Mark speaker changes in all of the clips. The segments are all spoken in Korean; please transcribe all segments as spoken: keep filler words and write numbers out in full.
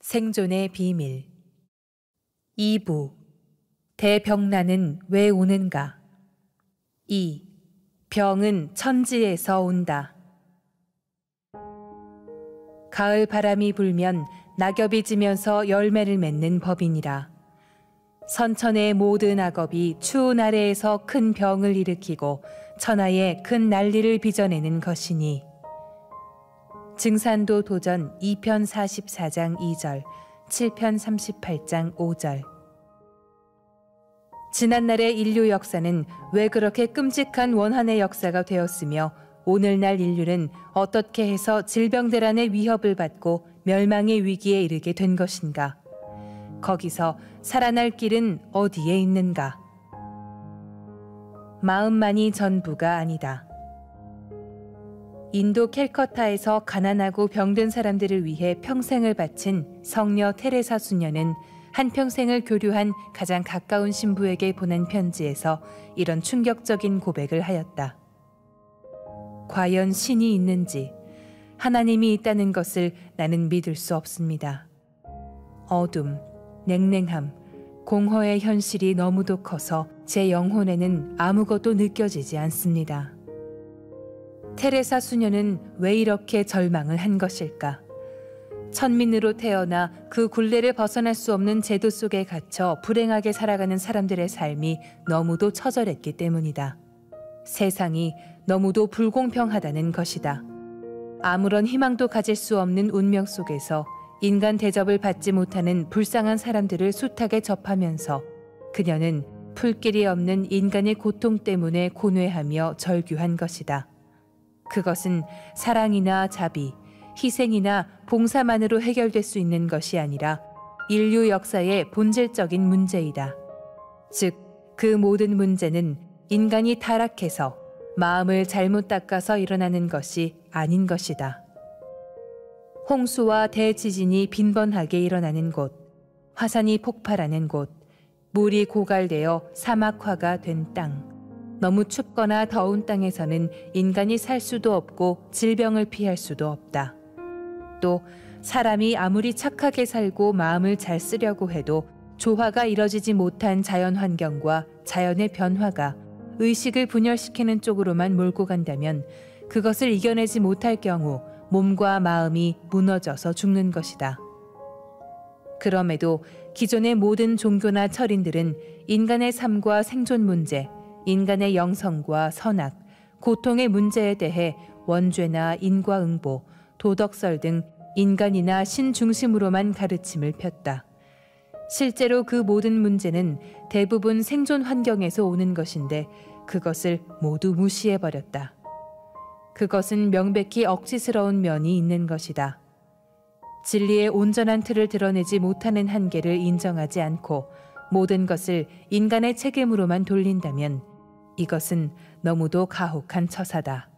Speaker 1: 생존의 비밀 이 부 대병난은 왜 오는가? 이. 병은 천지에서 온다. 가을 바람이 불면 낙엽이 지면서 열매를 맺는 법이니라. 선천의 모든 악업이 추운 아래에서 큰 병을 일으키고 천하에 큰 난리를 빚어내는 것이니. 증산도 도전 이 편 사십사 장 이 절, 칠 편 삼십팔 장 오 절. 지난날의 인류 역사는 왜 그렇게 끔찍한 원한의 역사가 되었으며 오늘날 인류는 어떻게 해서 질병대란의 위협을 받고 멸망의 위기에 이르게 된 것인가? 거기서 살아날 길은 어디에 있는가? 마음만이 전부가 아니다. 인도 캘커타에서 가난하고 병든 사람들을 위해 평생을 바친 성녀 테레사 수녀는 한평생을 교류한 가장 가까운 신부에게 보낸 편지에서 이런 충격적인 고백을 하였다. 과연 신이 있는지, 하나님이 있다는 것을 나는 믿을 수 없습니다. 어둠, 냉랭함, 공허의 현실이 너무도 커서 제 영혼에는 아무것도 느껴지지 않습니다. 테레사 수녀는 왜 이렇게 절망을 한 것일까? 천민으로 태어나 그 굴레를 벗어날 수 없는 제도 속에 갇혀 불행하게 살아가는 사람들의 삶이 너무도 처절했기 때문이다. 세상이 너무도 불공평하다는 것이다. 아무런 희망도 가질 수 없는 운명 속에서 인간 대접을 받지 못하는 불쌍한 사람들을 숱하게 접하면서 그녀는 풀 길이 없는 인간의 고통 때문에 고뇌하며 절규한 것이다. 그것은 사랑이나 자비, 희생이나 봉사만으로 해결될 수 있는 것이 아니라 인류 역사의 본질적인 문제이다. 즉, 그 모든 문제는 인간이 타락해서 마음을 잘못 닦아서 일어나는 것이 아닌 것이다. 홍수와 대지진이 빈번하게 일어나는 곳, 화산이 폭발하는 곳, 물이 고갈되어 사막화가 된 땅, 너무 춥거나 더운 땅에서는 인간이 살 수도 없고 질병을 피할 수도 없다. 또 사람이 아무리 착하게 살고 마음을 잘 쓰려고 해도 조화가 이뤄지지 못한 자연 환경과 자연의 변화가 의식을 분열시키는 쪽으로만 몰고 간다면 그것을 이겨내지 못할 경우 몸과 마음이 무너져서 죽는 것이다. 그럼에도 기존의 모든 종교나 철인들은 인간의 삶과 생존 문제, 인간의 영성과 선악, 고통의 문제에 대해 원죄나 인과응보, 도덕설 등 인간이나 신 중심으로만 가르침을 폈다. 실제로 그 모든 문제는 대부분 생존 환경에서 오는 것인데 그것을 모두 무시해버렸다. 그것은 명백히 억지스러운 면이 있는 것이다. 진리의 온전한 틀을 드러내지 못하는 한계를 인정하지 않고 모든 것을 인간의 책임으로만 돌린다면 이것은 너무도 가혹한 처사다.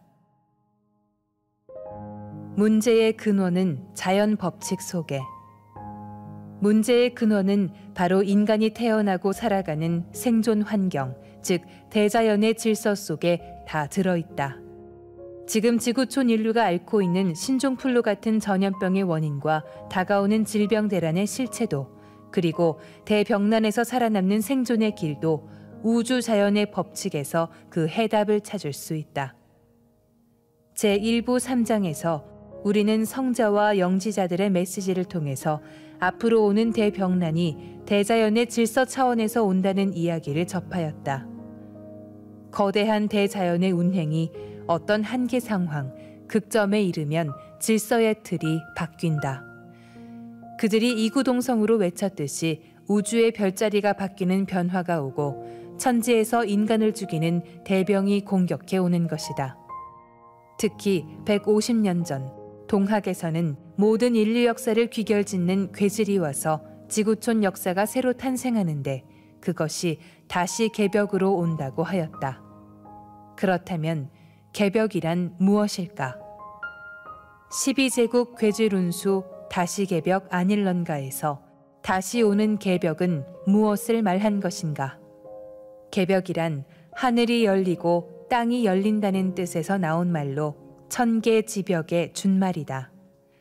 Speaker 1: 문제의 근원은 자연 법칙 속에. 문제의 근원은 바로 인간이 태어나고 살아가는 생존 환경, 즉 대자연의 질서 속에 다 들어있다. 지금 지구촌 인류가 앓고 있는 신종플루 같은 전염병의 원인과 다가오는 질병 대란의 실체도, 그리고 대병난에서 살아남는 생존의 길도 우주 자연의 법칙에서 그 해답을 찾을 수 있다. 제일 부 삼 장에서 우리는 성자와 영지자들의 메시지를 통해서 앞으로 오는 대병난이 대자연의 질서 차원에서 온다는 이야기를 접하였다. 거대한 대자연의 운행이 어떤 한계 상황, 극점에 이르면 질서의 틀이 바뀐다. 그들이 이구동성으로 외쳤듯이 우주의 별자리가 바뀌는 변화가 오고 천지에서 인간을 죽이는 대병이 공격해 오는 것이다. 특히 백오십 년 전 동학에서는 모든 인류 역사를 귀결짓는 괴질이 와서 지구촌 역사가 새로 탄생하는데 그것이 다시 개벽으로 온다고 하였다. 그렇다면 개벽이란 무엇일까? 십이 제국 괴질 운수 다시 개벽 아닐런가에서 다시 오는 개벽은 무엇을 말한 것인가? 개벽이란 하늘이 열리고 땅이 열린다는 뜻에서 나온 말로 천계지벽의 준말이다.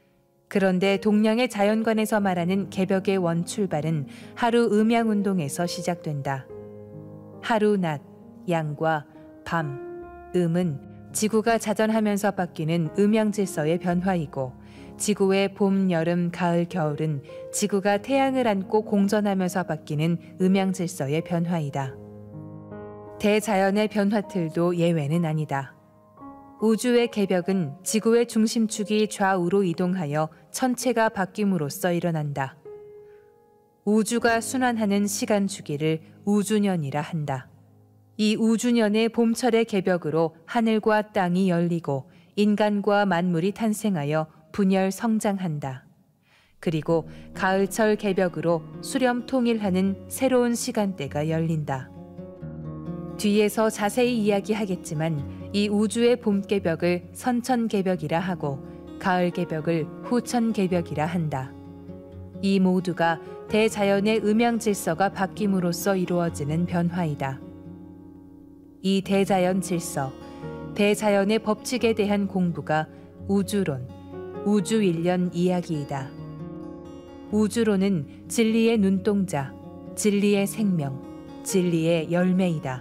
Speaker 1: 그런데 동양의 자연관에서 말하는 개벽의 원출발은 하루 음양운동에서 시작된다. 하루 낮, 양과 밤, 음은 지구가 자전하면서 바뀌는 음양질서의 변화이고, 지구의 봄, 여름, 가을, 겨울은 지구가 태양을 안고 공전하면서 바뀌는 음양질서의 변화이다. 대자연의 변화틀도 예외는 아니다. 우주의 개벽은 지구의 중심축이 좌우로 이동하여 천체가 바뀜으로써 일어난다. 우주가 순환하는 시간 주기를 우주년이라 한다. 이 우주년의 봄철의 개벽으로 하늘과 땅이 열리고 인간과 만물이 탄생하여 분열 성장한다. 그리고 가을철 개벽으로 수렴 통일하는 새로운 시간대가 열린다. 뒤에서 자세히 이야기하겠지만 이 우주의 봄 개벽을 선천 개벽이라 하고 가을 개벽을 후천 개벽이라 한다. 이 모두가 대자연의 음양 질서가 바뀜으로써 이루어지는 변화이다. 이 대자연 질서, 대자연의 법칙에 대한 공부가 우주론, 우주일련 이야기이다. 우주론은 진리의 눈동자, 진리의 생명, 진리의 열매이다.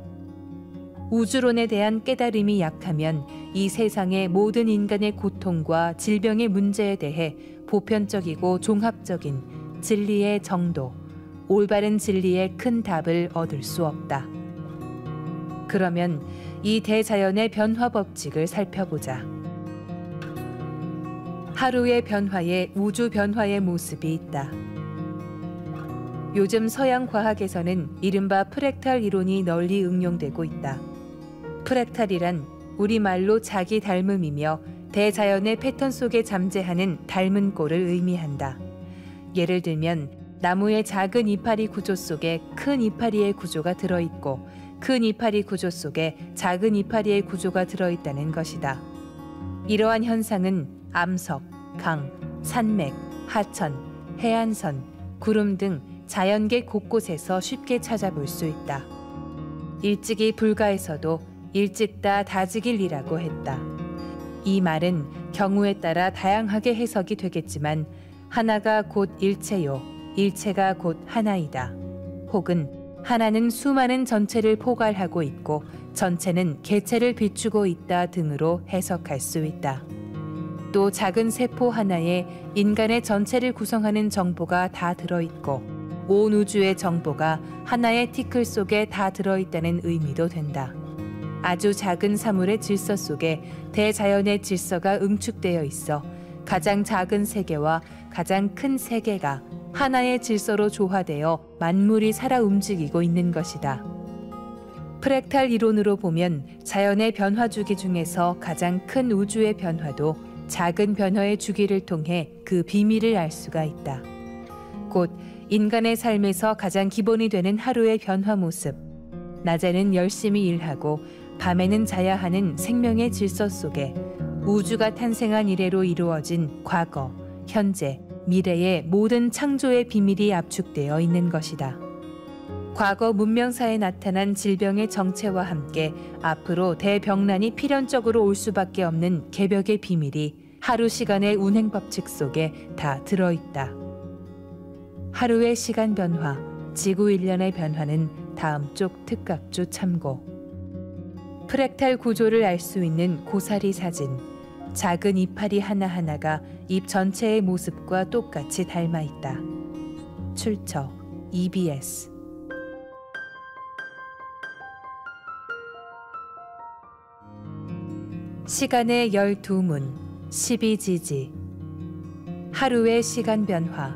Speaker 1: 우주론에 대한 깨달음이 약하면 이 세상의 모든 인간의 고통과 질병의 문제에 대해 보편적이고 종합적인 진리의 정도, 올바른 진리의 큰 답을 얻을 수 없다. 그러면 이 대자연의 변화 법칙을 살펴보자. 하루의 변화에 우주 변화의 모습이 있다. 요즘 서양 과학에서는 이른바 프랙탈 이론이 널리 응용되고 있다. 프랙탈이란 우리말로 자기 닮음이며 대자연의 패턴 속에 잠재하는 닮은 꼴을 의미한다. 예를 들면 나무의 작은 이파리 구조 속에 큰 이파리의 구조가 들어있고 큰 이파리 구조 속에 작은 이파리의 구조가 들어있다는 것이다. 이러한 현상은 암석, 강, 산맥, 하천, 해안선, 구름 등 자연계 곳곳에서 쉽게 찾아볼 수 있다. 일찍이 불가에서도 일찍다 다지길이라고 했다. 이 말은 경우에 따라 다양하게 해석이 되겠지만 하나가 곧 일체요, 일체가 곧 하나이다. 혹은 하나는 수많은 전체를 포괄하고 있고 전체는 개체를 비추고 있다 등으로 해석할 수 있다. 또 작은 세포 하나에 인간의 전체를 구성하는 정보가 다 들어있고 온 우주의 정보가 하나의 티클 속에 다 들어있다는 의미도 된다. 아주 작은 사물의 질서 속에 대자연의 질서가 응축되어 있어 가장 작은 세계와 가장 큰 세계가 하나의 질서로 조화되어 만물이 살아 움직이고 있는 것이다. 프랙탈 이론으로 보면 자연의 변화 주기 중에서 가장 큰 우주의 변화도 작은 변화의 주기를 통해 그 비밀을 알 수가 있다. 곧 인간의 삶에서 가장 기본이 되는 하루의 변화 모습, 낮에는 열심히 일하고 밤에는 자야 하는 생명의 질서 속에 우주가 탄생한 이래로 이루어진 과거, 현재, 미래의 모든 창조의 비밀이 압축되어 있는 것이다. 과거 문명사에 나타난 질병의 정체와 함께 앞으로 대병난이 필연적으로 올 수밖에 없는 개벽의 비밀이 하루 시간의 운행 법칙 속에 다 들어있다. 하루의 시간 변화, 지구 일련의 변화는 다음 쪽 특각주 참고. 프랙탈 구조를 알 수 있는 고사리 사진. 작은 이파리 하나하나가 잎 전체의 모습과 똑같이 닮아 있다. 출처 이비에스. 시간의 열두 문, 십이 지지. 하루의 시간 변화.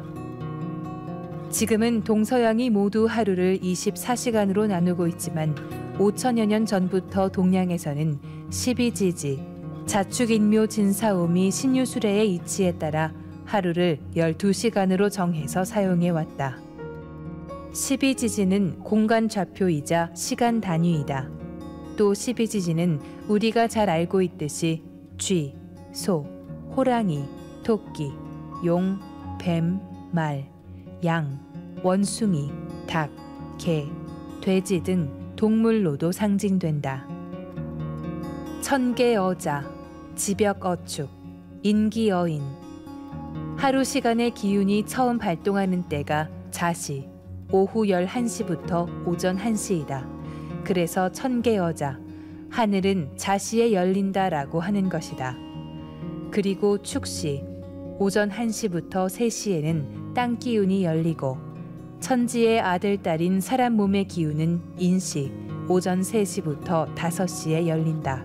Speaker 1: 지금은 동서양이 모두 하루를 이십사 시간으로 나누고 있지만 오천여 년 전부터 동양에서는 십이 지지, 자축인묘 진사오미 신유수레의 이치에 따라 하루를 열두 시간으로 정해서 사용해 왔다. 십이 지지는 공간 좌표이자 시간 단위이다. 또 십이 지지는 우리가 잘 알고 있듯이 쥐, 소, 호랑이, 토끼, 용, 뱀, 말, 양, 원숭이, 닭, 개, 돼지 등 동물로도 상징된다. 천계어자, 지벽어축, 인기어인, 하루 시간의 기운이 처음 발동하는 때가 자시, 오후 열한 시부터 오전 한 시이다. 그래서 천계어자, 하늘은 자시에 열린다라고 하는 것이다. 그리고 축시, 오전 한 시부터 세 시에는 땅 기운이 열리고, 천지의 아들 딸인 사람 몸의 기운은 인시, 오전 세 시부터 다섯 시에 열린다.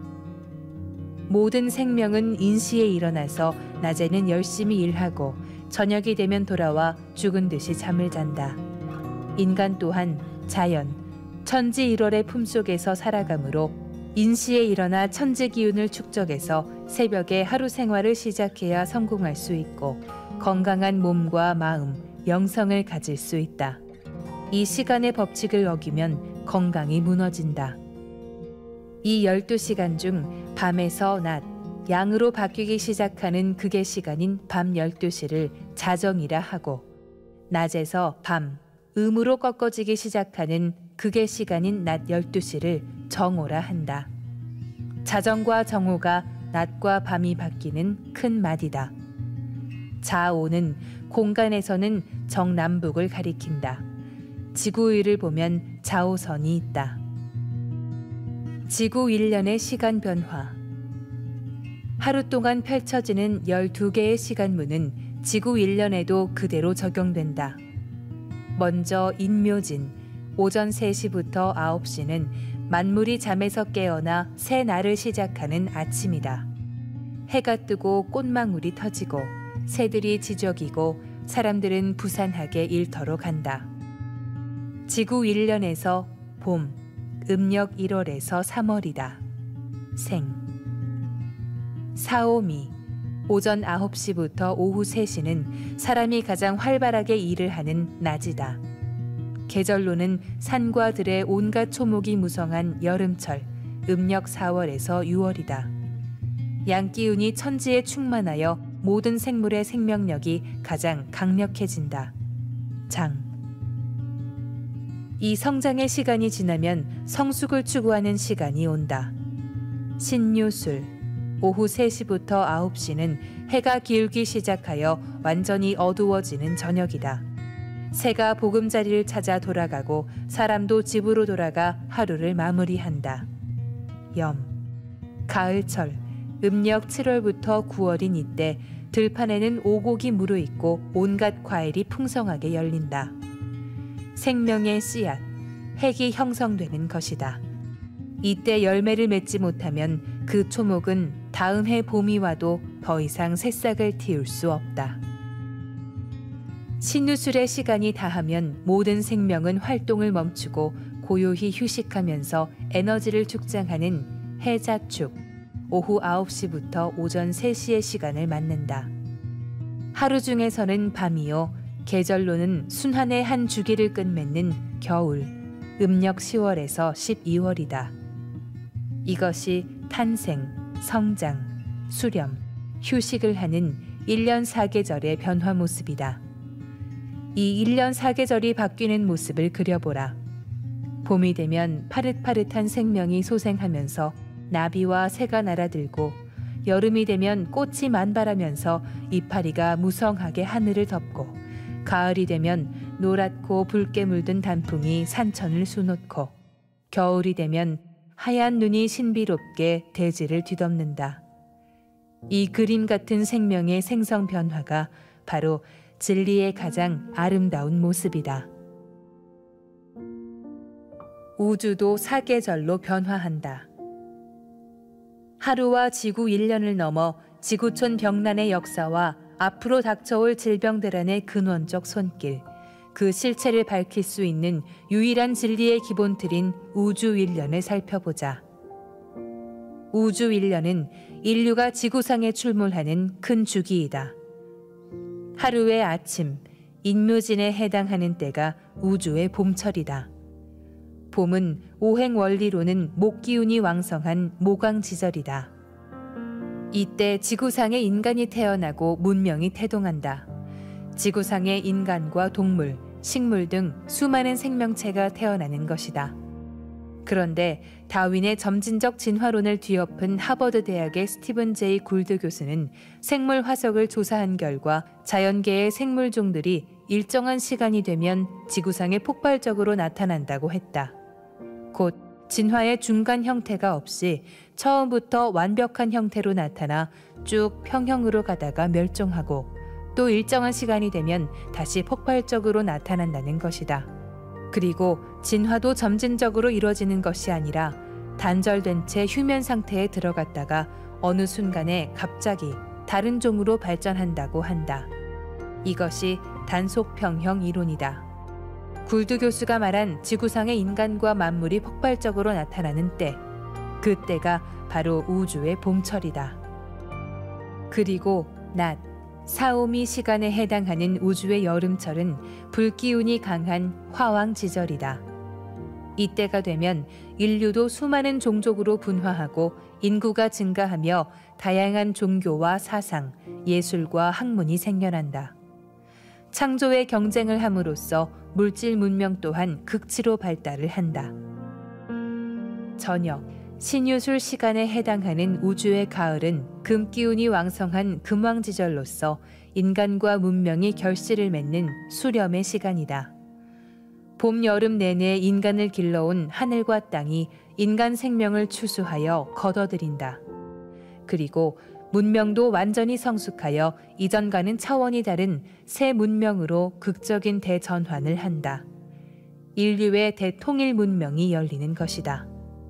Speaker 1: 모든 생명은 인시에 일어나서 낮에는 열심히 일하고 저녁이 되면 돌아와 죽은 듯이 잠을 잔다. 인간 또한 자연, 천지 일월의 품속에서 살아가므로 인시에 일어나 천지 기운을 축적해서 새벽에 하루 생활을 시작해야 성공할 수 있고 건강한 몸과 마음, 영성을 가질 수 있다. 이 시간의 법칙을 어기면 건강이 무너진다. 이 열두 시간 중 밤에서 낮, 양으로 바뀌기 시작하는 극의 시간인 밤 열두 시를 자정이라 하고, 낮에서 밤, 음으로 꺾어지기 시작하는 극의 시간인 낮 열두 시를 정오라 한다. 자정과 정오가 낮과 밤이 바뀌는 큰 맞이다. 자오는 공간에서는 정남북을 가리킨다. 지구위를 보면 자오선이 있다. 지구 일 년의 시간 변화. 하루 동안 펼쳐지는 열두 개의 시간문은 지구 일 년에도 그대로 적용된다. 먼저 인묘진, 오전 세 시부터 아홉 시는 만물이 잠에서 깨어나 새 날을 시작하는 아침이다. 해가 뜨고 꽃망울이 터지고 새들이 지저귀고 사람들은 부산하게 일터로 간다. 지구 일 년에서 봄, 음력 일월에서 삼월이다. 생. 사오미, 오전 아홉 시부터 오후 세 시는 사람이 가장 활발하게 일을 하는 낮이다. 계절로는 산과 들의 온갖 초목이 무성한 여름철, 음력 사월에서 유월이다. 양기운이 천지에 충만하여 모든 생물의 생명력이 가장 강력해진다. 장. 이 성장의 시간이 지나면 성숙을 추구하는 시간이 온다. 신유술, 오후 세 시부터 아홉 시는 해가 기울기 시작하여 완전히 어두워지는 저녁이다. 새가 보금자리를 찾아 돌아가고 사람도 집으로 돌아가 하루를 마무리한다. 염, 가을철, 음력 칠월부터 구월인 이때 들판에는 오곡이 무르익고 온갖 과일이 풍성하게 열린다. 생명의 씨앗, 핵이 형성되는 것이다. 이때 열매를 맺지 못하면 그 초목은 다음 해 봄이 와도 더 이상 새싹을 틔울 수 없다. 신유술의 시간이 다하면 모든 생명은 활동을 멈추고 고요히 휴식하면서 에너지를 축장하는 해자축, 오후 아홉 시부터 오전 세 시의 시간을 맞는다. 하루 중에서는 밤이요, 계절로는 순환의 한 주기를 끝맺는 겨울, 음력 시월에서 십이월이다. 이것이 탄생, 성장, 수렴, 휴식을 하는 일 년 사계절의 변화 모습이다. 이 일 년 사계절이 바뀌는 모습을 그려보라. 봄이 되면 파릇파릇한 생명이 소생하면서 나비와 새가 날아들고, 여름이 되면 꽃이 만발하면서 이파리가 무성하게 하늘을 덮고, 가을이 되면 노랗고 붉게 물든 단풍이 산천을 수놓고, 겨울이 되면 하얀 눈이 신비롭게 대지를 뒤덮는다. 이 그림 같은 생명의 생성 변화가 바로 진리의 가장 아름다운 모습이다. 우주도 사계절로 변화한다. 하루와 지구 일 년을 넘어 지구촌 병난의 역사와 앞으로 닥쳐올 질병들안의 근원적 손길, 그 실체를 밝힐 수 있는 유일한 진리의 기본틀인 우주 일 년을 살펴보자. 우주 일 년은 인류가 지구상에 출몰하는 큰 주기이다. 하루의 아침, 인묘진에 해당하는 때가 우주의 봄철이다. 봄은 오행 원리로는 목기운이 왕성한 모광지절이다. 이때 지구상에 인간이 태어나고 문명이 태동한다. 지구상에 인간과 동물, 식물 등 수많은 생명체가 태어나는 것이다. 그런데 다윈의 점진적 진화론을 뒤엎은 하버드 대학의 스티븐 제이 굴드 교수는 생물 화석을 조사한 결과 자연계의 생물종들이 일정한 시간이 되면 지구상에 폭발적으로 나타난다고 했다. 곧 진화의 중간 형태가 없이 처음부터 완벽한 형태로 나타나 쭉 평형으로 가다가 멸종하고 또 일정한 시간이 되면 다시 폭발적으로 나타난다는 것이다. 그리고 진화도 점진적으로 이루어지는 것이 아니라 단절된 채 휴면 상태에 들어갔다가 어느 순간에 갑자기 다른 종으로 발전한다고 한다. 이것이 단속평형 이론이다. 굴드 교수가 말한 지구상의 인간과 만물이 폭발적으로 나타나는 때, 그 때가 바로 우주의 봄철이다. 그리고 낮, 사오미 시간에 해당하는 우주의 여름철은 불기운이 강한 화왕지절이다. 이때가 되면 인류도 수많은 종족으로 분화하고 인구가 증가하며 다양한 종교와 사상, 예술과 학문이 생겨난다. 창조의 경쟁을 함으로써 물질 문명 또한 극치로 발달을 한다. 저녁, 신유술 시간에 해당하는 우주의 가을은 금기운이 왕성한 금왕지절로서 인간과 문명이 결실을 맺는 수렴의 시간이다. 봄, 여름 내내 인간을 길러온 하늘과 땅이 인간 생명을 추수하여 거둬들인다. 그리고 문명도 완전히 성숙하여 이전과는 차원이 다른 새 문명으로 극적인 대전환을 한다. 인류의 대통일 문명이 열리는 것이다.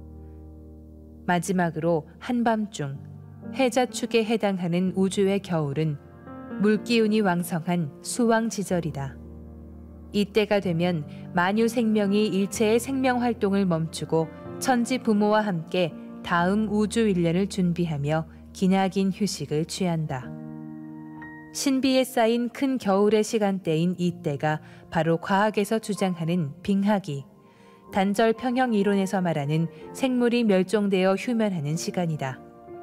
Speaker 1: 마지막으로 한밤중, 해자축에 해당하는 우주의 겨울은 물기운이 왕성한 수왕지절이다. 이때가 되면 만유 생명이 일체의 생명 활동을 멈추고 천지 부모와 함께 다음 우주 일년을 준비하며 기나긴 휴식을 취한다. 신비에 쌓인 큰 겨울의 시간대인 이때가 바로 과학에서 주장하는 빙하기, 단절 평형 이론에서 말하는 생물이 멸종되어 휴면하는 시간이다.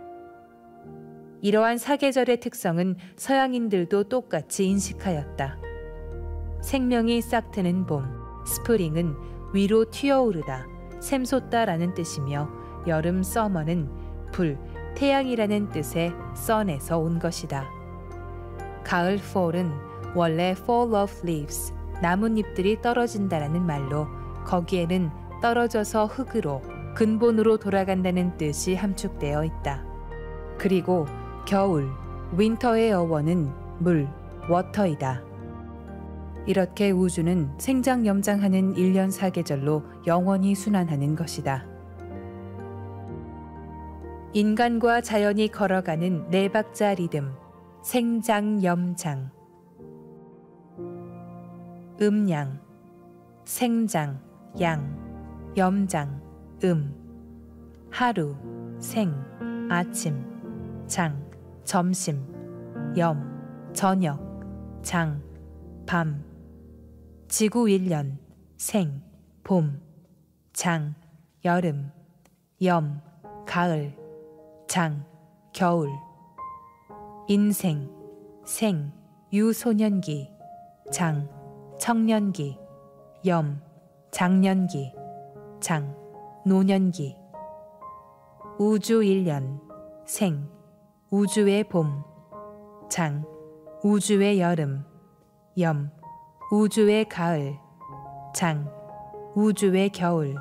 Speaker 1: 이러한 사계절의 특성은 서양인들도 똑같이 인식하였다. 생명이 싹 트는 봄, 스프링은 위로 튀어오르다, 샘솟다라는 뜻이며 여름 서머는 불, 태양이라는 뜻의 sun에서 온 것이다. 가을 fall은 원래 fall of leaves, 나뭇잎들이 떨어진다라는 말로 거기에는 떨어져서 흙으로, 근본으로 돌아간다는 뜻이 함축되어 있다. 그리고 겨울, 윈터의 어원은 물, 워터이다. 이렇게 우주는 생장염장하는 일년 사계절로 영원히 순환하는 것이다. 인간과 자연이 걸어가는 네 박자 리듬, 생장염장. 음양, 생장, 양, 염장, 음. 하루, 생, 아침, 장, 점심, 염, 저녁, 장, 밤. 지구 일년, 생, 봄, 장, 여름, 염, 가을, 장, 겨울. 인생, 생, 유소년기, 장, 청년기, 염, 장년기, 장, 노년기. 우주 일년, 생, 우주의 봄, 장, 우주의 여름, 염, 우주의 가을, 장, 우주의 겨울.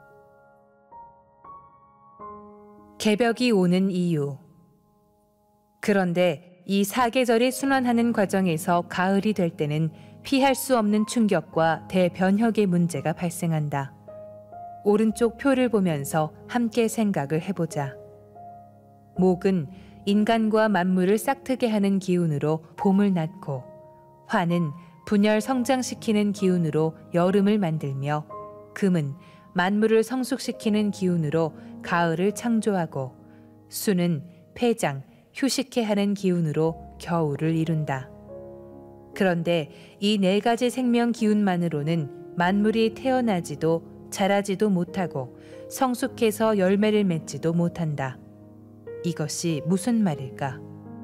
Speaker 1: 개벽이 오는 이유. 그런데 이 사계절이 순환하는 과정에서 가을이 될 때는 피할 수 없는 충격과 대변혁의 문제가 발생한다. 오른쪽 표를 보면서 함께 생각을 해보자. 목은 인간과 만물을 싹트게 하는 기운으로 봄을 낳고, 화는 분열 성장시키는 기운으로 여름을 만들며, 금은 만물을 성숙시키는 기운으로 가을을 창조하고, 수는 폐장, 휴식해 하는 기운으로 겨울을 이룬다. 그런데 이 네 가지 생명 기운만으로는 만물이 태어나지도 자라지도 못하고 성숙해서 열매를 맺지도 못한다. 이것이 무슨 말일까?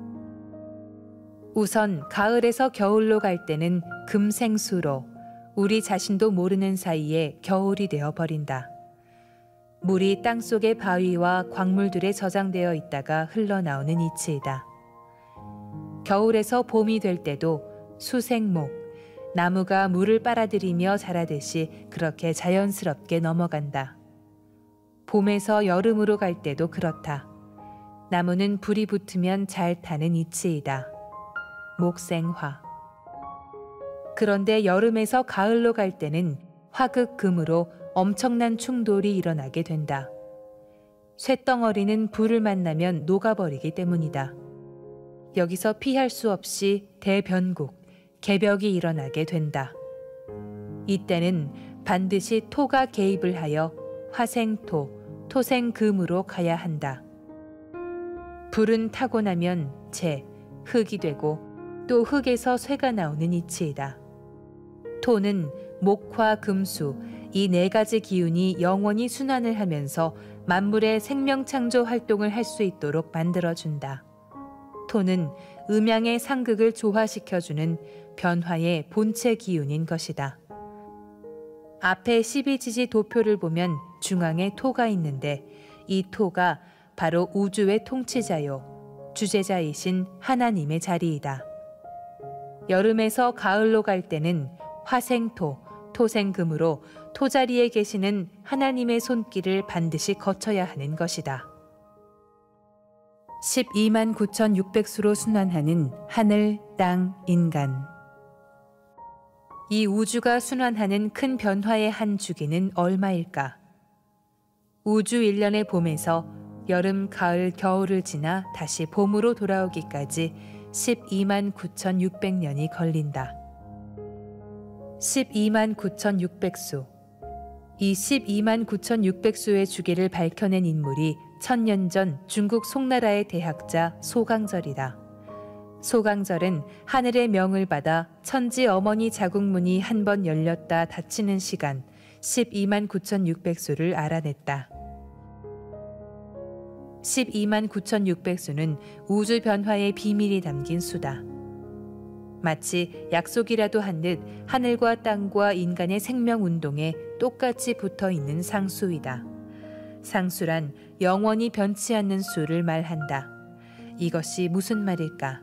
Speaker 1: 우선 가을에서 겨울로 갈 때는 금생수로 우리 자신도 모르는 사이에 겨울이 되어버린다. 물이 땅속의 바위와 광물들에 저장되어 있다가 흘러나오는 이치이다. 겨울에서 봄이 될 때도 수생목, 나무가 물을 빨아들이며 자라듯이 그렇게 자연스럽게 넘어간다. 봄에서 여름으로 갈 때도 그렇다. 나무는 불이 붙으면 잘 타는 이치이다. 목생화. 그런데 여름에서 가을로 갈 때는 화극금으로 엄청난 충돌이 일어나게 된다. 쇳덩어리는 불을 만나면 녹아버리기 때문이다. 여기서 피할 수 없이 대변국, 개벽이 일어나게 된다. 이때는 반드시 토가 개입을 하여 화생토, 토생금으로 가야 한다. 불은 타고 나면 재, 흙이 되고 또 흙에서 쇠가 나오는 이치이다. 토는 목화, 금수, 이 네 가지 기운이 영원히 순환을 하면서 만물의 생명창조 활동을 할 수 있도록 만들어준다. 토는 음양의 상극을 조화시켜주는 변화의 본체 기운인 것이다. 앞에 십이지지 도표를 보면 중앙에 토가 있는데 이 토가 바로 우주의 통치자요, 주재자이신 하나님의 자리이다. 여름에서 가을로 갈 때는 화생토, 토생금으로 토자리에 계시는 하나님의 손길을 반드시 거쳐야 하는 것이다. 십이만 구천육백 수로 순환하는 하늘, 땅, 인간. 이 우주가 순환하는 큰 변화의 한 주기는 얼마일까? 우주 일년의 봄에서 여름, 가을, 겨울을 지나 다시 봄으로 돌아오기까지 십이만 구천육백 년이 걸린다. 십이만 구천육백 수. 이 십이만 구천육백 수의 주기를 밝혀낸 인물이 천년 전 중국 송나라의 대학자 소강절이다. 소강절은 하늘의 명을 받아 천지 어머니 자국문이 한 번 열렸다 닫히는 시간 십이만 구천육백 수를 알아냈다. 십이만 구천육백 수는 우주 변화의 비밀이 담긴 수다. 마치 약속이라도 한 듯 하늘과 땅과 인간의 생명운동에 똑같이 붙어있는 상수이다. 상수란 영원히 변치 않는 수를 말한다. 이것이 무슨 말일까?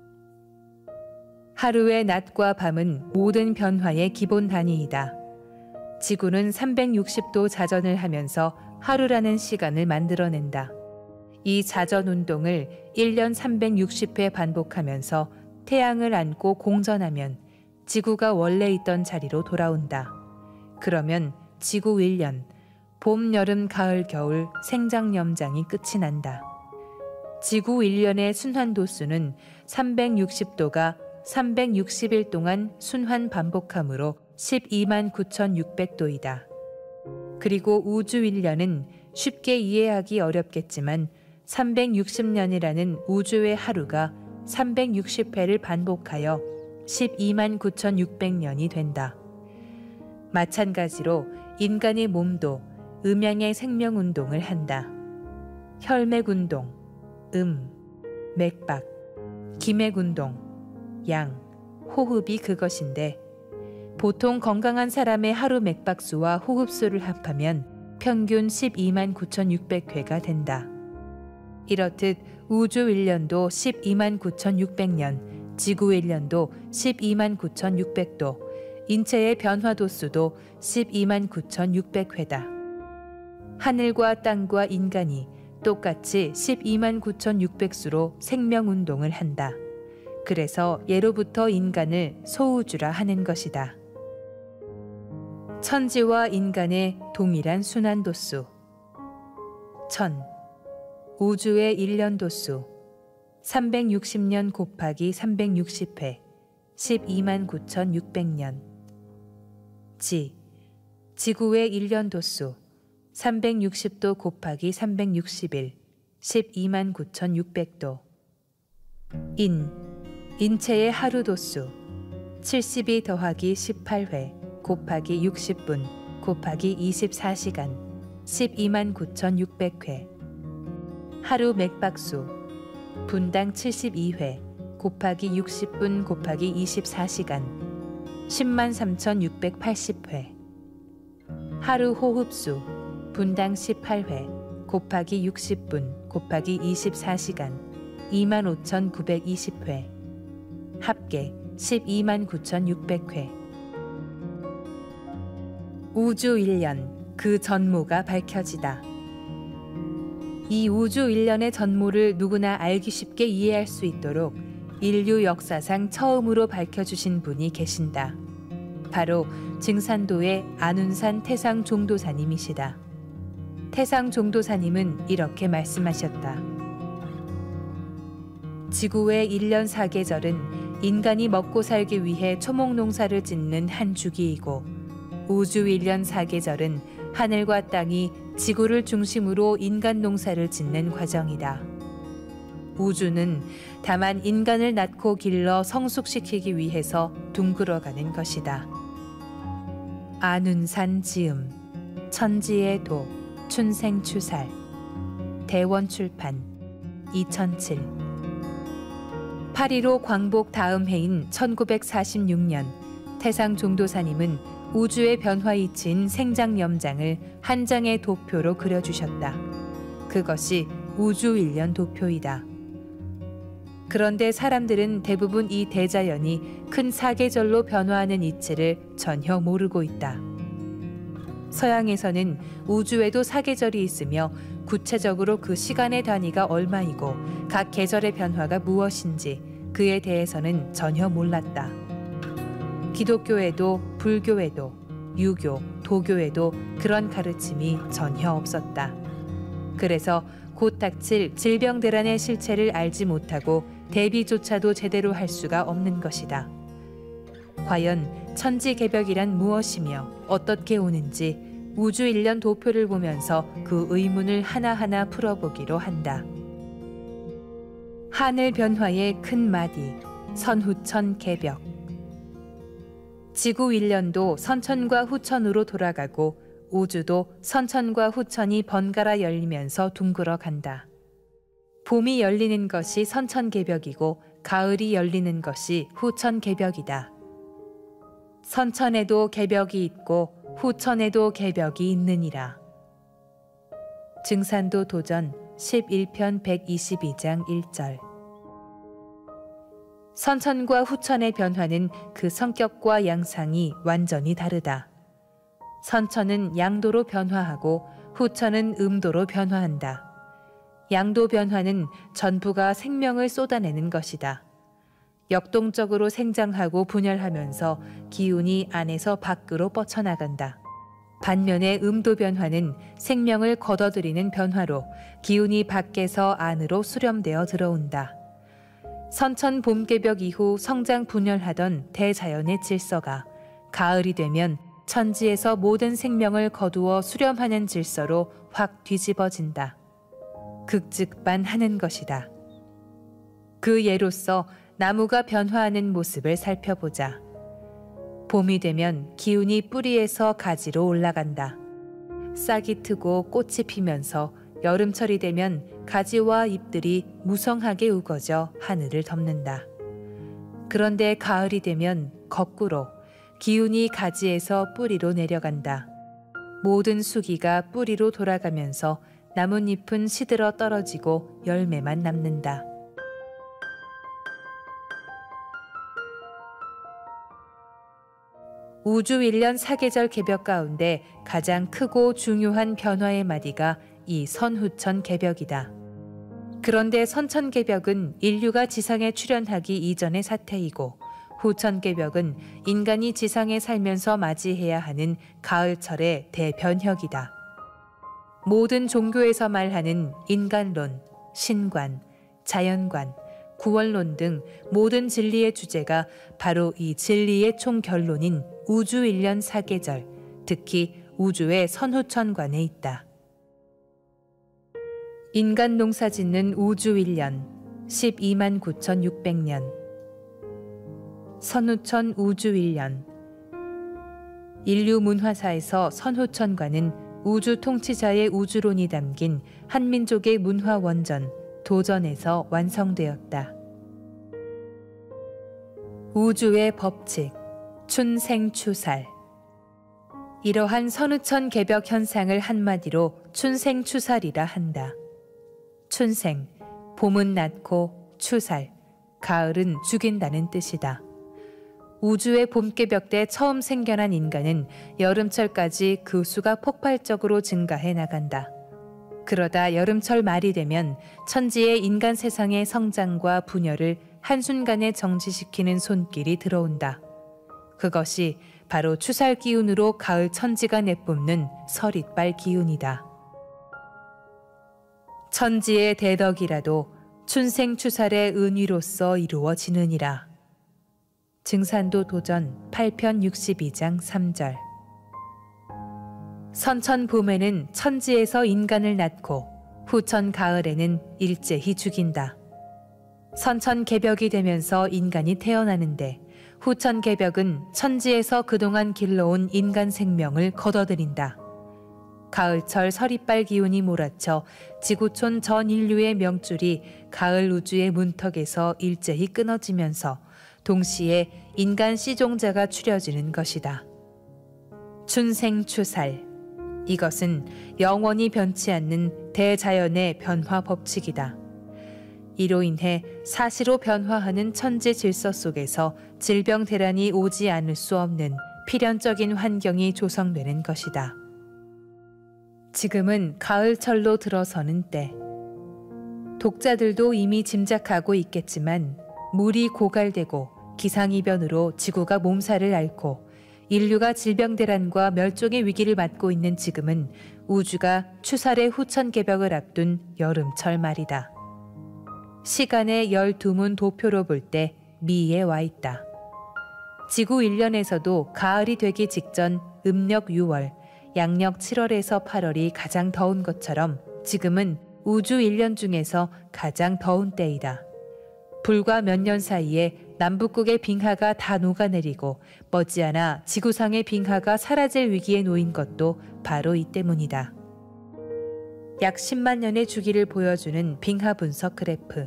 Speaker 1: 하루의 낮과 밤은 모든 변화의 기본 단위이다. 지구는 삼백육십 도 자전을 하면서 하루라는 시간을 만들어낸다. 이 자전운동을 일 년 삼백육십 회 반복하면서 태양을 안고 공전하면 지구가 원래 있던 자리로 돌아온다. 그러면 지구 일 년, 봄, 여름, 가을, 겨울 생장염장이 끝이 난다. 지구 일 년의 순환 도수는 삼백육십 도가 삼백육십 일 동안 순환 반복함으로 십이만 구천육백 도이다. 그리고 우주 일 년은 쉽게 이해하기 어렵겠지만 삼백육십 년이라는 우주의 하루가 삼백육십 회를 반복하여 십이만 구천육백 년이 된다. 마찬가지로 인간의 몸도 음양의 생명운동을 한다. 혈맥운동, 음, 맥박, 기맥운동, 양, 호흡이 그것인데 보통 건강한 사람의 하루 맥박수와 호흡수를 합하면 평균 십이만 구천육백 회가 된다. 이렇듯 우주 일 년도 십이만 구천육백 년, 지구 일 년도 십이만 구천육백 도, 인체의 변화 도수도 십이만 구천육백 회다. 하늘과 땅과 인간이 똑같이 십이만 구천육백 수로 생명운동을 한다. 그래서 예로부터 인간을 소우주라 하는 것이다. 천지와 인간의 동일한 순환 도수. 천. 우주의 일 년 도수 삼백육십 년 곱하기 삼백육십 회 십이만 구천육백 년. 지. 지구의 일 년 도수 삼백육십 도 곱하기 삼백육십 일 십이만 구천육백 도. 인. 인체의 하루 도수 칠십이 더하기 십팔 회 곱하기 육십 분 곱하기 이십사 시간 십이만 구천육백 회. 하루 맥박수 분당 칠십이 회 곱하기 육십 분 곱하기 이십사 시간 십만 삼천육백팔십 회. 하루 호흡수 분당 십팔 회 곱하기 육십 분 곱하기 이십사 시간 이만 오천구백이십 회 합계 십이만 구천육백 회. 우주 일년 그 전모가 밝혀지다. 이 우주 일련의 전모를 누구나 알기 쉽게 이해할 수 있도록 인류 역사상 처음으로 밝혀주신 분이 계신다. 바로 증산도의 안운산 태상종도사님이시다. 태상종도사님은 이렇게 말씀하셨다. 지구의 일년 사계절은 인간이 먹고 살기 위해 초목농사를 짓는 한 주기이고, 우주 일년 사계절은 하늘과 땅이 지구를 중심으로 인간 농사를 짓는 과정이다. 우주는 다만 인간을 낳고 길러 성숙시키기 위해서 둥글어가는 것이다. 안운산 지음, 천지의 도, 춘생추살. 대원출판 이천칠. 팔일오 광복 다음 해인 천구백사십육 년 태상종도사님은 우주의 변화이치인 생장염장을 한 장의 도표로 그려주셨다. 그것이 우주일년 도표이다. 그런데 사람들은 대부분 이 대자연이 큰 사계절로 변화하는 이치를 전혀 모르고 있다. 서양에서는 우주에도 사계절이 있으며 구체적으로 그 시간의 단위가 얼마이고 각 계절의 변화가 무엇인지 그에 대해서는 전혀 몰랐다. 기독교에도 불교에도 유교, 도교에도 그런 가르침이 전혀 없었다. 그래서 곧 닥칠 질병대란의 실체를 알지 못하고 대비조차도 제대로 할 수가 없는 것이다. 과연 천지개벽이란 무엇이며 어떻게 오는지 우주일년 도표를 보면서 그 의문을 하나하나 풀어보기로 한다. 하늘 변화의 큰 마디, 선후천 개벽. 지구 일년도 선천과 후천으로 돌아가고 우주도 선천과 후천이 번갈아 열리면서 둥글어 간다. 봄이 열리는 것이 선천개벽이고 가을이 열리는 것이 후천개벽이다. 선천에도 개벽이 있고 후천에도 개벽이 있느니라. 증산도 도전 십일 편 백이십이 장 일 절. 선천과 후천의 변화는 그 성격과 양상이 완전히 다르다. 선천은 양도로 변화하고 후천은 음도로 변화한다. 양도 변화는 전부가 생명을 쏟아내는 것이다. 역동적으로 생장하고 분열하면서 기운이 안에서 밖으로 뻗쳐나간다. 반면에 음도 변화는 생명을 걷어들이는 변화로 기운이 밖에서 안으로 수렴되어 들어온다. 선천 봄개벽 이후 성장 분열하던 대자연의 질서가 가을이 되면 천지에서 모든 생명을 거두어 수렴하는 질서로 확 뒤집어진다. 극즉반하는 것이다. 그 예로서 나무가 변화하는 모습을 살펴보자. 봄이 되면 기운이 뿌리에서 가지로 올라간다. 싹이 트고 꽃이 피면서 여름철이 되면 가지와 잎들이 무성하게 우거져 하늘을 덮는다. 그런데 가을이 되면 거꾸로 기운이 가지에서 뿌리로 내려간다. 모든 수기가 뿌리로 돌아가면서 나뭇잎은 시들어 떨어지고 열매만 남는다. 우주 일년 사계절 개벽 가운데 가장 크고 중요한 변화의 마디가 이 선후천 개벽이다. 그런데 선천 개벽은 인류가 지상에 출현하기 이전의 사태이고 후천 개벽은 인간이 지상에 살면서 맞이해야 하는 가을철의 대변혁이다. 모든 종교에서 말하는 인간론, 신관, 자연관, 구원론 등 모든 진리의 주제가 바로 이 진리의 총결론인 우주 일년 사계절, 특히 우주의 선후천관에 있다. 인간 농사 짓는 우주 일년 십이만 구천육백 년. 선후천 우주 일년. 인류 문화사에서 선후천관은 우주 통치자의 우주론이 담긴 한민족의 문화 원전, 도전에서 완성되었다. 우주의 법칙, 춘생추살. 이러한 선우천 개벽 현상을 한마디로 춘생추살이라 한다. 춘생, 봄은 낳고 추살, 가을은 죽인다는 뜻이다. 우주의 봄개벽 때 처음 생겨난 인간은 여름철까지 그 수가 폭발적으로 증가해 나간다. 그러다 여름철 말이 되면 천지의 인간 세상의 성장과 분열을 한순간에 정지시키는 손길이 들어온다. 그것이 바로 추살 기운으로 가을 천지가 내뿜는 서릿발 기운이다. 천지의 대덕이라도 춘생추살의 은위로서 이루어지느니라. 증산도 도전 팔 편 육십이 장 삼 절. 선천 봄에는 천지에서 인간을 낳고 후천 가을에는 일제히 죽인다. 선천 개벽이 되면서 인간이 태어나는데 후천 개벽은 천지에서 그동안 길러온 인간 생명을 걷어들인다. 가을철 서릿발 기운이 몰아쳐 지구촌 전 인류의 명줄이 가을 우주의 문턱에서 일제히 끊어지면서 동시에 인간 씨종자가 추려지는 것이다. 춘생추살. 이것은 영원히 변치 않는 대자연의 변화 법칙이다. 이로 인해 사시로 변화하는 천지 질서 속에서 질병 대란이 오지 않을 수 없는 필연적인 환경이 조성되는 것이다. 지금은 가을철로 들어서는 때. 독자들도 이미 짐작하고 있겠지만 물이 고갈되고 기상이변으로 지구가 몸살을 앓고 인류가 질병대란과 멸종의 위기를 맞고 있는 지금은 우주가 추살의 후천개벽을 앞둔 여름철 말이다. 시간의 열두 문 도표로 볼 때 미에 와 있다. 지구 일 년에서도 가을이 되기 직전 음력 유월, 양력 칠월에서 팔월이 가장 더운 것처럼 지금은 우주 일 년 중에서 가장 더운 때이다. 불과 몇 년 사이에 남북극의 빙하가 다 녹아내리고 머지않아 지구상의 빙하가 사라질 위기에 놓인 것도 바로 이 때문이다. 약 십만 년의 주기를 보여주는 빙하 분석 그래프.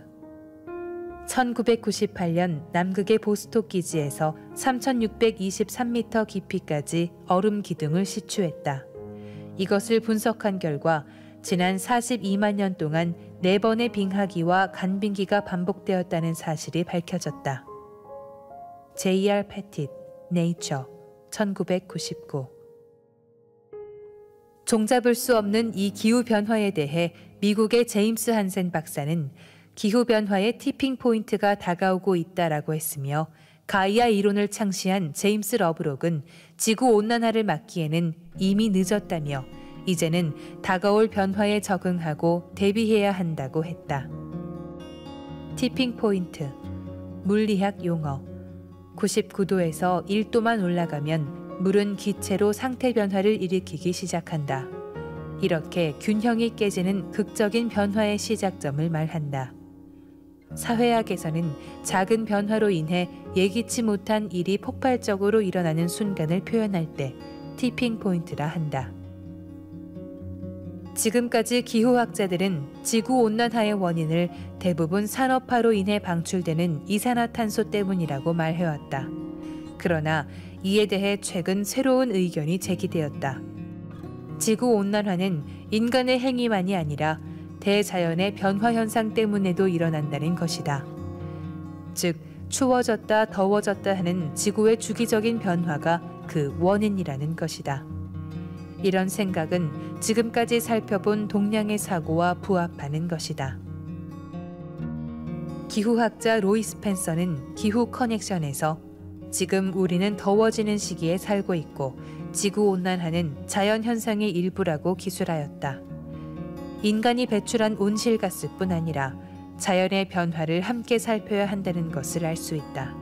Speaker 1: 천구백구십팔 년 남극의 보스톡 기지에서 삼천육백이십삼 미터 깊이까지 얼음 기둥을 시추했다. 이것을 분석한 결과 지난 사십이만 년 동안 네 번의 빙하기와 간빙기가 반복되었다는 사실이 밝혀졌다. 제이 알 패티트, 네이처, 천구백구십구. 종잡을 수 없는 이 기후변화에 대해 미국의 제임스 한센 박사는 기후변화의 티핑 포인트가 다가오고 있다라고 했으며 가이아 이론을 창시한 제임스 러브록은 지구온난화를 막기에는 이미 늦었다며 이제는 다가올 변화에 적응하고 대비해야 한다고 했다. 티핑 포인트, 물리학 용어. 구십구 도에서 일 도만 올라가면 물은 기체로 상태 변화를 일으키기 시작한다. 이렇게 균형이 깨지는 극적인 변화의 시작점을 말한다. 사회학에서는 작은 변화로 인해 예기치 못한 일이 폭발적으로 일어나는 순간을 표현할 때 티핑 포인트라 한다. 지금까지 기후학자들은 지구온난화의 원인을 대부분 산업화로 인해 방출되는 이산화탄소 때문이라고 말해왔다. 그러나 이에 대해 최근 새로운 의견이 제기되었다. 지구온난화는 인간의 행위만이 아니라 대자연의 변화 현상 때문에도 일어난다는 것이다. 즉, 추워졌다 더워졌다 하는 지구의 주기적인 변화가 그 원인이라는 것이다. 이런 생각은 지금까지 살펴본 동량의 사고와 부합하는 것이다. 기후학자 로이 스펜서는 기후 커넥션에서 지금 우리는 더워지는 시기에 살고 있고 지구온난화는 자연현상의 일부라고 기술하였다. 인간이 배출한 온실가스뿐 아니라 자연의 변화를 함께 살펴야 한다는 것을 알 수 있다.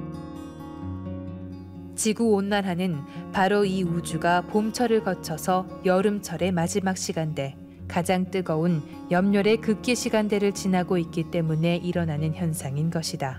Speaker 1: 지구온난화는 바로 이 우주가 봄철을 거쳐서 여름철의 마지막 시간대, 가장 뜨거운 염열의 극기 시간대를 지나고 있기 때문에 일어나는 현상인 것이다.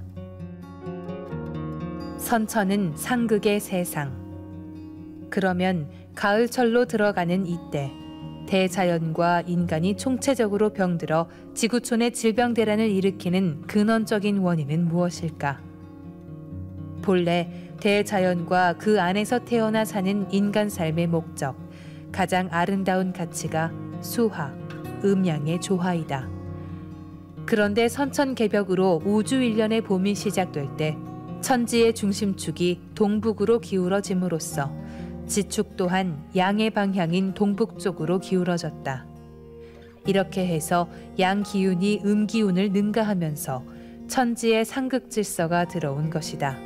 Speaker 1: 선천은 상극의 세상. 그러면 가을철로 들어가는 이때 대자연과 인간이 총체적으로 병들어 지구촌의 질병대란을 일으키는 근원적인 원인은 무엇일까? 본래 대자연과 그 안에서 태어나 사는 인간 삶의 목적, 가장 아름다운 가치가 수화, 음양의 조화이다. 그런데 선천개벽으로 우주 일련의 봄이 시작될 때 천지의 중심축이 동북으로 기울어짐으로써 지축 또한 양의 방향인 동북 쪽으로 기울어졌다. 이렇게 해서 양기운이 음기운을 능가하면서 천지의 상극질서가 들어온 것이다.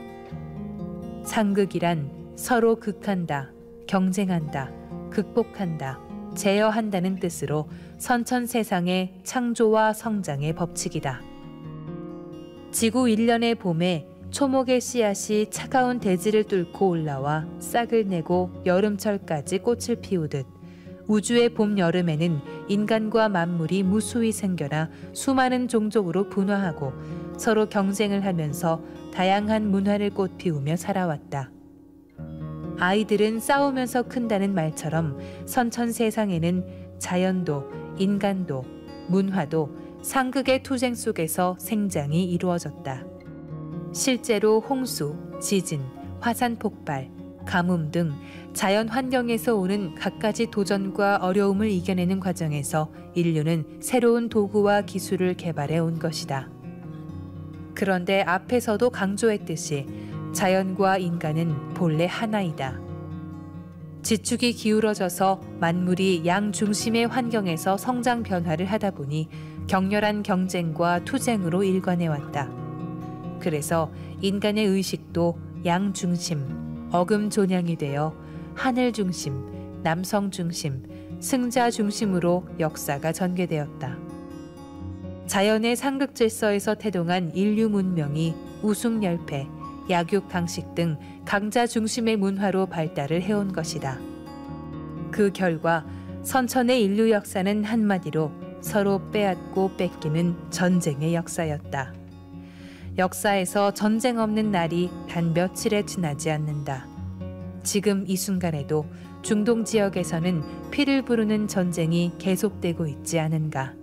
Speaker 1: 상극이란 서로 극한다, 경쟁한다, 극복한다, 제어한다는 뜻으로 선천세상의 창조와 성장의 법칙이다. 지구 일련의 봄에 초목의 씨앗이 차가운 대지를 뚫고 올라와 싹을 내고 여름철까지 꽃을 피우듯 우주의 봄, 여름에는 인간과 만물이 무수히 생겨나 수많은 종족으로 분화하고 서로 경쟁을 하면서 다양한 문화를 꽃피우며 살아왔다. 아이들은 싸우면서 큰다는 말처럼 선천세상에는 자연도, 인간도, 문화도 상극의 투쟁 속에서 생장이 이루어졌다. 실제로 홍수, 지진, 화산 폭발, 가뭄 등 자연 환경에서 오는 갖가지 도전과 어려움을 이겨내는 과정에서 인류는 새로운 도구와 기술을 개발해 온 것이다. 그런데 앞에서도 강조했듯이 자연과 인간은 본래 하나이다. 지축이 기울어져서 만물이 양중심의 환경에서 성장 변화를 하다 보니 격렬한 경쟁과 투쟁으로 일관해왔다. 그래서 인간의 의식도 양중심, 어금존양이 되어 하늘 중심, 남성 중심, 승자 중심으로 역사가 전개되었다. 자연의 상극질서에서 태동한 인류 문명이 우승열패, 약육강식 등 강자 중심의 문화로 발달을 해온 것이다. 그 결과 선천의 인류 역사는 한마디로 서로 빼앗고 뺏기는 전쟁의 역사였다. 역사에서 전쟁 없는 날이 단 며칠에 지나지 않는다. 지금 이 순간에도 중동 지역에서는 피를 부르는 전쟁이 계속되고 있지 않은가.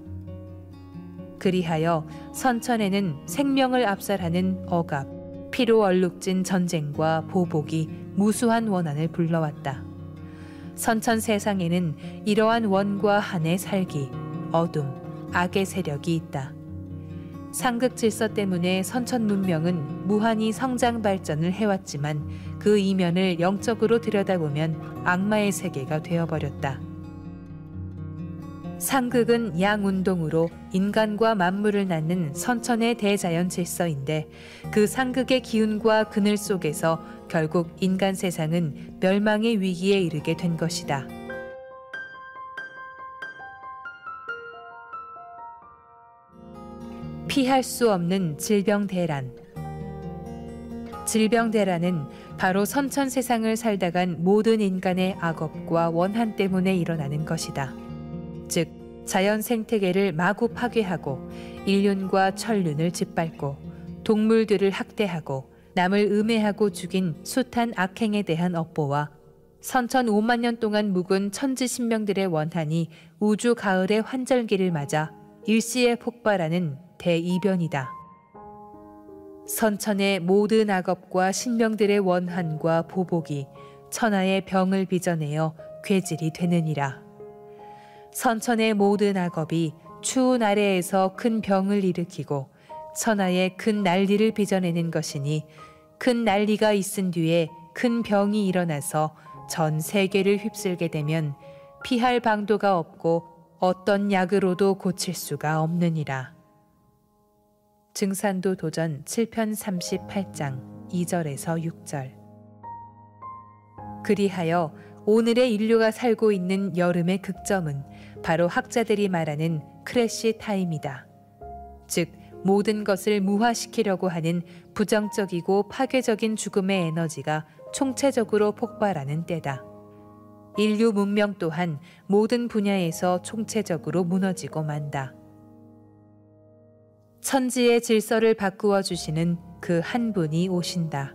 Speaker 1: 그리하여 선천에는 생명을 압살하는 억압, 피로 얼룩진 전쟁과 보복이 무수한 원한을 불러왔다. 선천 세상에는 이러한 원과 한의 살기, 어둠, 악의 세력이 있다. 상극 질서 때문에 선천 문명은 무한히 성장 발전을 해왔지만 그 이면을 영적으로 들여다보면 악마의 세계가 되어버렸다. 상극은 양운동으로 인간과 만물을 낳는 선천의 대자연 질서인데 그 상극의 기운과 그늘 속에서 결국 인간 세상은 멸망의 위기에 이르게 된 것이다. 피할 수 없는 질병대란. 질병대란은 바로 선천 세상을 살다간 모든 인간의 악업과 원한 때문에 일어나는 것이다. 즉, 자연 생태계를 마구 파괴하고 인륜과 천륜을 짓밟고 동물들을 학대하고 남을 음해하고 죽인 숱한 악행에 대한 업보와 선천 오만 년 동안 묵은 천지신명들의 원한이 우주 가을의 환절기를 맞아 일시에 폭발하는 대이변이다. 선천의 모든 악업과 신명들의 원한과 보복이 천하의 병을 빚어내어 괴질이 되느니라. 선천의 모든 악업이 추운 아래에서 큰 병을 일으키고 천하의 큰 난리를 빚어내는 것이니 큰 난리가 있은 뒤에 큰 병이 일어나서 전 세계를 휩쓸게 되면 피할 방도가 없고 어떤 약으로도 고칠 수가 없느니라. 증산도 도전 칠 편 삼십팔 장 이 절에서 육 절. 그리하여 오늘의 인류가 살고 있는 여름의 극점은 바로 학자들이 말하는 크래시 타임이다. 즉, 모든 것을 무화시키려고 하는 부정적이고 파괴적인 죽음의 에너지가 총체적으로 폭발하는 때다. 인류 문명 또한 모든 분야에서 총체적으로 무너지고 만다. 천지의 질서를 바꾸어 주시는 그 한 분이 오신다.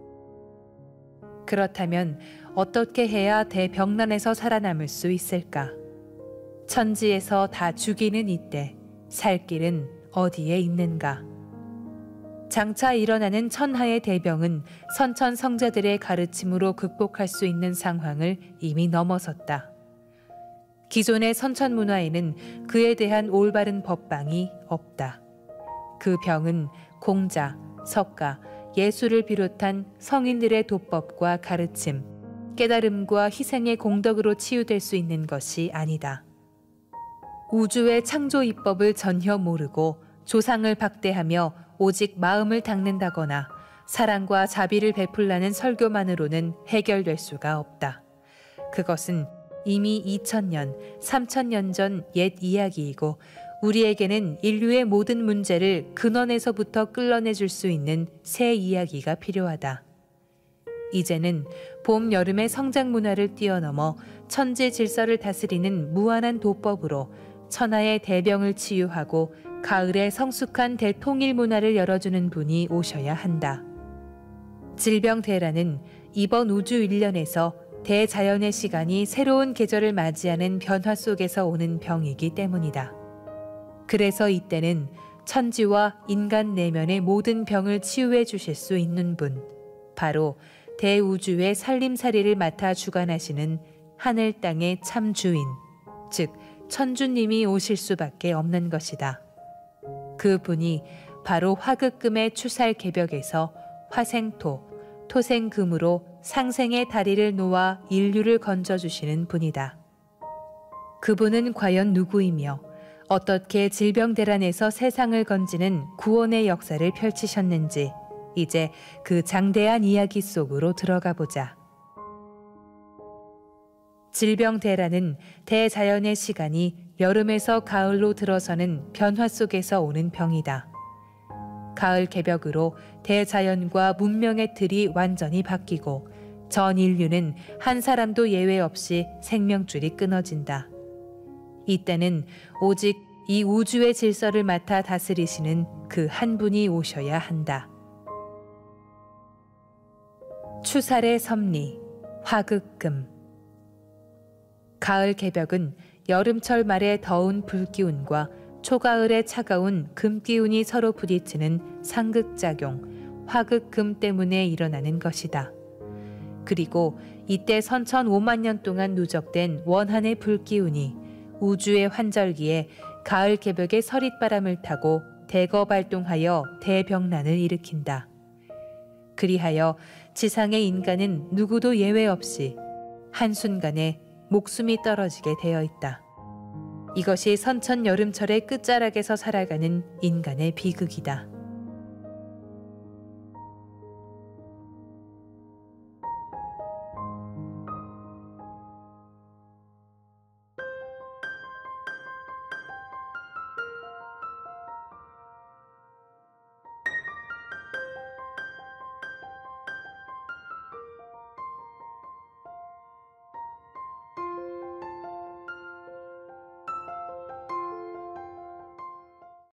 Speaker 1: 그렇다면 어떻게 해야 대병난에서 살아남을 수 있을까? 천지에서 다 죽이는 이때 살 길은 어디에 있는가? 장차 일어나는 천하의 대병은 선천 성자들의 가르침으로 극복할 수 있는 상황을 이미 넘어섰다. 기존의 선천 문화에는 그에 대한 올바른 법방이 없다. 그 병은 공자, 석가, 예술을 비롯한 성인들의 도법과 가르침, 깨달음과 희생의 공덕으로 치유될 수 있는 것이 아니다. 우주의 창조 이법을 전혀 모르고 조상을 박대하며 오직 마음을 닦는다거나 사랑과 자비를 베풀라는 설교만으로는 해결될 수가 없다. 그것은 이미 이천 년, 삼천 년 전 옛 이야기이고 우리에게는 인류의 모든 문제를 근원에서부터 끌어내줄 수 있는 새 이야기가 필요하다. 이제는 봄, 여름의 성장 문화를 뛰어넘어 천지 질서를 다스리는 무한한 도법으로 천하의 대병을 치유하고 가을의 성숙한 대통일 문화를 열어주는 분이 오셔야 한다. 질병대라는 이번 우주 일련에서 대자연의 시간이 새로운 계절을 맞이하는 변화 속에서 오는 병이기 때문이다. 그래서 이때는 천지와 인간 내면의 모든 병을 치유해 주실 수 있는 분, 바로 대우주의 살림살이를 맡아 주관하시는 하늘 땅의 참 주인, 즉 천주님이 오실 수밖에 없는 것이다. 그 분이 바로 화극금의 추살개벽에서 화생토, 토생금으로 상생의 다리를 놓아 인류를 건져주시는 분이다. 그분은 과연 누구이며 어떻게 질병대란에서 세상을 건지는 구원의 역사를 펼치셨는지 이제 그 장대한 이야기 속으로 들어가 보자. 질병대란은 대자연의 시간이 여름에서 가을로 들어서는 변화 속에서 오는 병이다. 가을 개벽으로 대자연과 문명의 틀이 완전히 바뀌고 전 인류는 한 사람도 예외 없이 생명줄이 끊어진다. 이때는 오직 이 우주의 질서를 맡아 다스리시는 그 한 분이 오셔야 한다. 추살의 섭리, 화극금. 가을 개벽은 여름철 말의 더운 불기운과 초가을의 차가운 금기운이 서로 부딪히는 상극작용, 화극금 때문에 일어나는 것이다. 그리고 이때 선천 오만 년 동안 누적된 원한의 불기운이 우주의 환절기에 가을 개벽의 서릿바람을 타고 대거 발동하여 대병난을 일으킨다. 그리하여 지상의 인간은 누구도 예외 없이 한순간에 목숨이 떨어지게 되어 있다. 이것이 선천 여름철의 끝자락에서 살아가는 인간의 비극이다.